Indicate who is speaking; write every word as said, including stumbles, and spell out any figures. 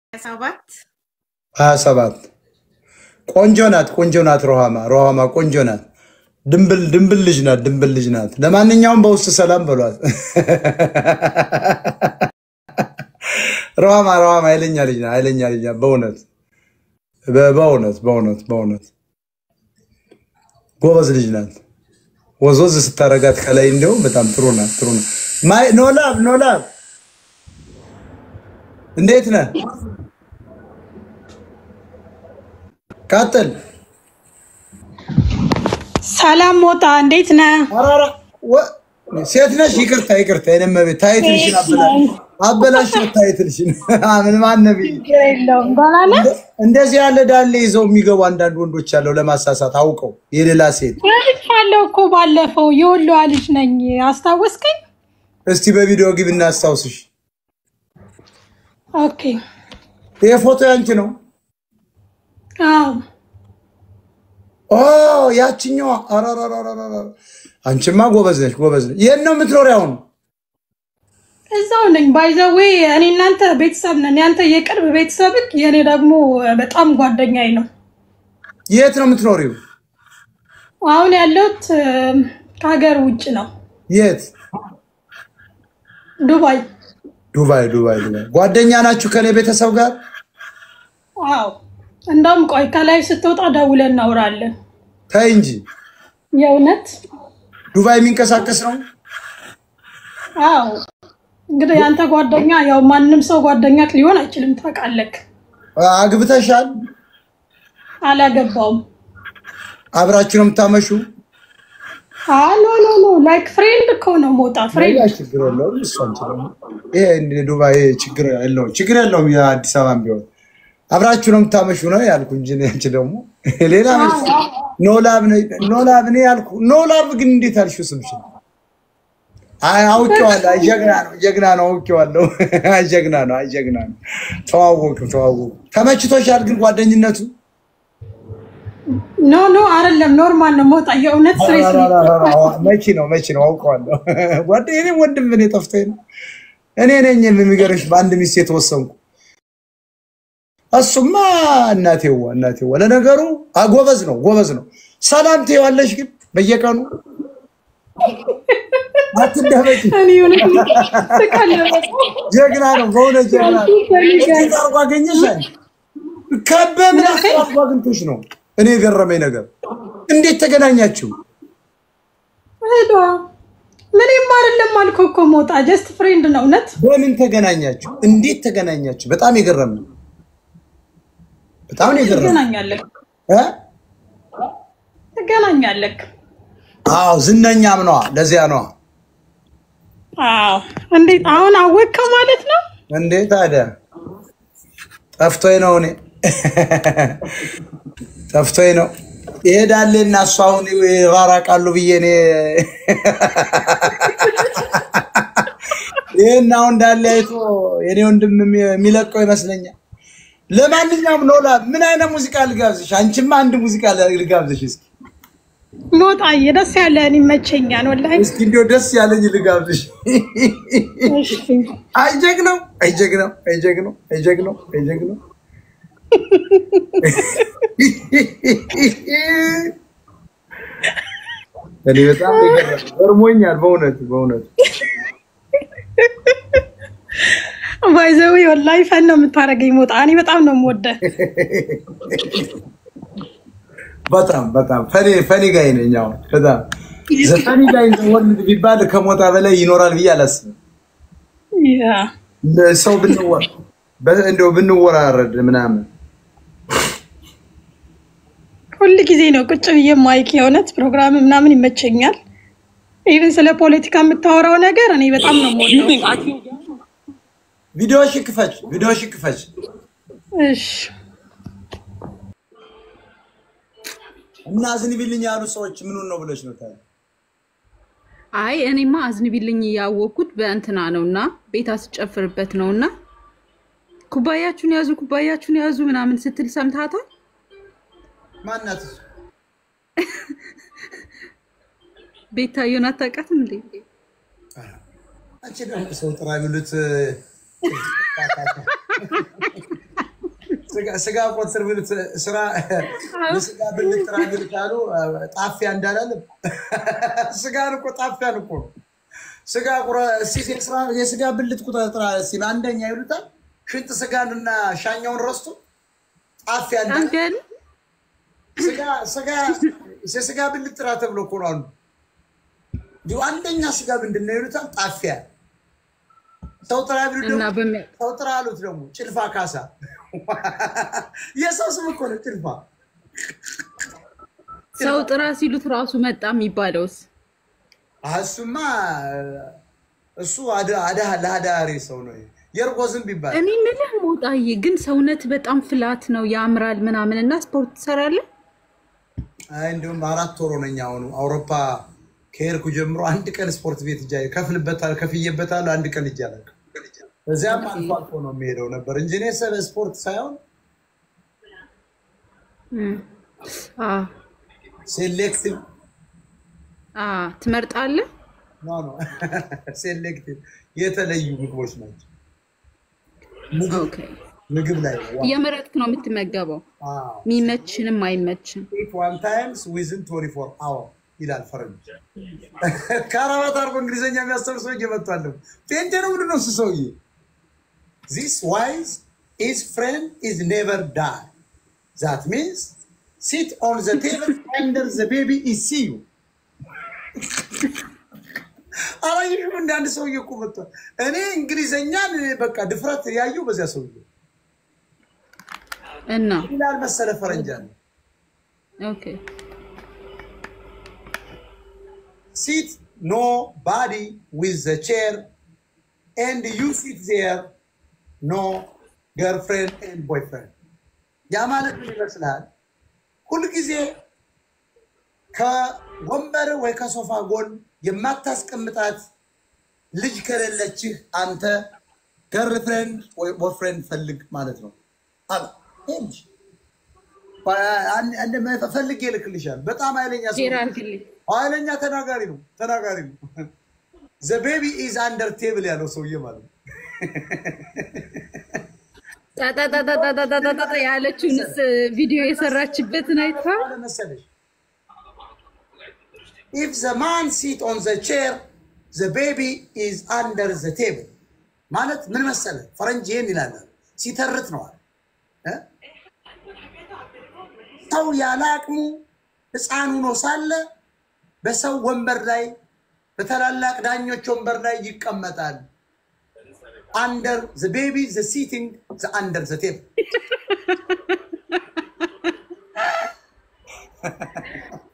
Speaker 1: ሰባት
Speaker 2: ሀያ ሰባት ቆንጆ ናት ቆንጆ ናት ሮሃማ ሮሃማ ቆንጆ ናት ድንብል ድንብል ልጅ ናት ድንብል ልጅ ናት ለማንኛውም በውስጥ ሰላም በሏት ሮሃማ ሮሃማ አይለኛ ልጅ ናት አይለኛ ልጅ ናት በእውነት በእውነት በእውነት በእውነት ጎበዝ ልጅ ናት ወዞዝ ስታረጋት ከላይ እንደው በጣም ጥሩ ናት ጥሩ ናት ማይ ኖላብ ኖላብ እንዴት ነህ ካተል
Speaker 1: ሰላም ሞታ እንዴት ነህ
Speaker 2: አራራ ሴት ነሽ ይቅርታ ይቅርታ የነመቤ ታይትልሽን አበላሽ አበላሽ ታይትልሽን ምን ማን ነብይ
Speaker 1: የለውም ባላለ
Speaker 2: እንደዚህ ያለ ዳለ ይዘው የሚገቡ አንዳንድ ወንዶች ያለው ለማሳሳት አውቀው የሌላ ሴት
Speaker 1: ያለው እኮ ባለፈው የወሎ ልጅ ነኝ አስታወስከኝ
Speaker 2: እስቲ በቪዲዮ ግብና አስታውስሽ
Speaker 1: ኦኬ
Speaker 2: ይሄ ፎቶ ያንቺ ነው
Speaker 1: አዎ
Speaker 2: ኦ ያቺኛው አራራራራራ አንቺማ ጎበዝ ነሽ ጎበዝ ነሽ የት ነው የምትኖሪው አሁን
Speaker 1: እዛው ነኝ ባይ ዘ ዌይ እኔ እናንተ ቤተሰብ ነን ያንተ የቅርብ ቤተሰብክ የኔ ደግሞ በጣም ጓደኛዬ ነው
Speaker 2: የት ነው የምትኖሪው
Speaker 1: አሁን ያለሁት ከሀገር ውጭ ነው
Speaker 2: የት
Speaker 1: ዱባይ
Speaker 2: ዱባይ ዱባይ ዱባይ ጓደኛ ናችሁ ከኔ ቤተሰብ ጋር
Speaker 1: ዋው እንደም ቆይ ከላይ ስትወጣ ደውለን እናወራለን
Speaker 2: ታይ እንጂ
Speaker 1: የእውነት
Speaker 2: ዱባይ የሚንቀሳቀስ ነው
Speaker 1: አዎ እንግዲህ ያንተ ጓደኛ ያው ማንንም ሰው ጓደኛክ ሊሆን አይችልም ታውቃለህ
Speaker 2: አግብተሻል
Speaker 1: አላገባውም
Speaker 2: አብራችሁ ነው የምታመሹ
Speaker 1: አሎ ኖ ኖ ላይክ ፍሬንድ እኮ ነው ሞታ ፍሬንድ
Speaker 2: ችግር የለውም እሱ አንችልም ይሄ እንደ ዱባይ ችግር የለውም ችግር የለውም የአዲስ አበባም ቢሆን አብራችሁ ነው የምታመሹ ነው ያልኩ እንጂ አንቺ ደግሞ ሌላ ኖላብ ኖላብ ነው ያልኩ ኖላብ ግን እንዴት አልሽው ስምሽ አይ አውቄዋለሁ ጀግና ነው ጀግና ነው አውቄዋለሁ ጀግና ነው ጀግና ነው ተዋወቁ ተዋወቁ ተመችቶሻል ግን ጓደኝነቱ
Speaker 1: ኖ ኖ አይደለም ኖርማል ነው ሞታ የእውነት ስሬስ
Speaker 2: መቼ ነው መቼ ነው አውቀዋለሁ ጓደኛዬ ወንድም ምን ተፍተኝ ነው እኔ ነኝ የሚገርሽ በአንድ ሚስት የተወሰንኩ እሱማ እናቴው እናቴው ለነገሩ አጎበዝ ነው ጎበዝ ነው ሰላም ትይዋለሽ ግን በየቀኑ አትደበቂ
Speaker 1: እኔ ሆነኝ ተቀለበ
Speaker 2: ጀግና ነው በእውነት ጀግና ነው ታጓገኝሽ ከበምን አጓግንቶሽ ነው እኔ ገረመኝ ነገር እንዴት ተገናኛችሁ
Speaker 1: ሄዶ ምን ይማርልም አልኩ እኮ ሞታ ጀስት ፍሬንድ ነው ነት
Speaker 2: በምን ተገናኛችሁ እንዴት ተገናኛችሁ በጣም ይገረመኝ በጣም ይገረመኝ
Speaker 1: ተገናኛለህ
Speaker 2: እ
Speaker 1: ተገናኛለህ
Speaker 2: አዎ ዝነኛም ነው ለዚያ ነው
Speaker 1: አዎ እንዴት አሁን አወቀ ማለት ነው
Speaker 2: እንዴት ታዲያ ጠፍቶኝ ነው እኔ ጠፍቶኝ ነው ይሄዳልና ሷውን ይራራቃሉ ብዬኔ ይሄናው እንዳለ አይቶ የኔ ወንድም የሚለቀው ይመስለኛል ለማንኛውም ኖላ ምን አይነት ሙዚቃ ልጋብዝሽ አንቺማ አንድ ሙዚቃ ልጋብዝሽ እስኪ
Speaker 1: ሞታዬ ደስ ያለኝ ይመቸኛል ወላሂ
Speaker 2: እስኪ እንደው ደስ ያለኝ ልጋብዝሽ
Speaker 1: እሺ
Speaker 2: አይጀግነው አይጀግነው አይጀግነው አይጀግነው አይጀግነው እኔ በጣም ገርሞኛል በእውነት በእውነት
Speaker 1: ባይዘው ወላሂ ፈን ነው የምታረገኝ ሞታ እኔ በጣም ነው የምወደው
Speaker 2: በጣም በጣም ፈኒ ፈኒ ጋይ ነኝ አሁን በጣም ዘፈኒ ጋይ ወንድ ቢባል ከሞታ በላይ ይኖራል ብዬ አላስብም
Speaker 1: ያ
Speaker 2: ሰው ብንወራ እንደው ብንወራረድ ምናምን
Speaker 1: ሁሉ ጊዜ ነው ቁጭ ብዬ ማይክ የሆነት ፕሮግራም ምናምን ይመቸኛል ኢቭን ስለ ፖለቲካ የምታወራው ነገር እኔ በጣም ነው የምወደው
Speaker 2: ቪዲዮ ሽክፈች ቪዲዮ ሽክፈች
Speaker 1: እሺ
Speaker 2: እና አዝንቢልኝ ያሉ ሰዎች ምን ነው ብለሽ ነው ታዲያ
Speaker 3: አይ እኔማ አዝንቢልኝ ያወኩት በእንትና ነውና ቤት አስጨፍርበት ነውና ኩባያችሁን ያዙ ኩባያችሁን ያዙ ምናምን ስትል ሰምታታል
Speaker 2: ማናት
Speaker 3: ቤታየውን አታውቃትም እንዴ
Speaker 2: አንቺ ደግሞ ሰው ጥራ ቢሉት ስጋ ስጋ ቆጥር ብልት ስራ ስጋ ብልት ጥራ ብልታሉ ጣፊያ እንዳላለ ስጋን እኮ ጣፊያን እኮ ስጋ ቁራ ሲሲ ስራ የስጋ ብልት ቁጥር ጥራ ሲል አንደኛ ይሉታል ሽንጥ ስጋንና ሻኛውን ረስቶ ጣፊያ እንዳለ ስጋ ስጋ ስጋ ብልት ጥራ ተብሎ እኮ ነው ዲው አንደኛ ስጋ ምንድነው ይሉታል ጣፊያ ሰው ጥራ ቢሉ ደግሞ ሰው ጥራ አሉት ደግሞ ጭልፋ ካሳ የሰው ስም እኮ ነው ጭልፋ
Speaker 3: ሰው ጥራ ሲሉት ራሱ መጣ የሚባለውስ
Speaker 2: አሱማ እሱ አዳ አዳ ለሃዳሪ ሰው ነው የርቆዝም ቢባል
Speaker 3: እኔ ምንም ሞጣዬ ግን ሰውነት በጣም ፍላት ነው ያምራል ምናምንና ስፖርት ሰራለ
Speaker 2: አይ እንደውም አራት ወር ነኝ አሁን አውሮፓ ከሄርኩ ጀምሮ አንድ ቀን ስፖርት ቤት ጃይ ከፍልበታል ከፍየበታል አንድ ቀን ይጃላል እዛም አልፎ አልፎ ነው የሚሄደው ነበር እንጂ እኔ ስለ ስፖርት ሳይሆን
Speaker 3: አ
Speaker 2: ሴሌክቲቭ
Speaker 3: አ ትመርጣለህ
Speaker 2: ኖ ኖ ሴሌክቲቭ የተለዩ ምግቦች ናቸው ኦኬ ምግብ ላይ
Speaker 3: የመረጥክ ነው የምትመገበው ሚመችንም አይመችም
Speaker 2: if one times within twenty-four hours ይላል ፈረንጅ ካራባት አርጎ እንግሊዘኛ የሚያስተምር ሰው እየመጣለ ፔንቴ ነው ምንድነው እሱ ሰውዬ this wise his friend is never die that means sit on the table under the baby is see you አላየሽም እንደ አንድ ሰውዬ እኮ መጥቷል እኔ እንግሊዘኛን በቃ ድፍረት ያዩ በዚያ ሰውዬ
Speaker 3: እና
Speaker 2: ይላል መሰለ ፈረንጅ አለ
Speaker 3: ኦኬ
Speaker 2: sit nobody with the chair and you sit there no girlfriend and boyfriend ያ ማለት ምን ይመስላል ሁሉ ጊዜ ከወንበር ወይ ከሶፋ ጎን የማታስቀምጣት ልጅ ከሌለችህ አንተ girlfriend ወይ boyfriend ፈልግ ማለት ነው አላ እንጂ አንድ ፈልግ ይልክልሻል በጣም ኃይለኛ ሰው ኃይለኛ ተናጋሪ ነው ተናጋሪ ነው the baby is under table ያለው ሰውዬ ማለት ነው
Speaker 3: ታታ ታታ ታታ ታታ ያለችውንስ ቪዲዮ የሰራችበትን አይተሃል
Speaker 2: መሰለሽ if the man sit on the chair the baby is under the table ማለት ምን መሰለ ፈረንጅ ይሄን ይላል ሲተርት ነው እ ሰው ያላቅሙ ህፃኑ ነው ሳለ በሰው ወንበር ላይ በተላላቅ ዳኞች ወንበር ላይ ይቀመጣል under the baby the sitting the under the table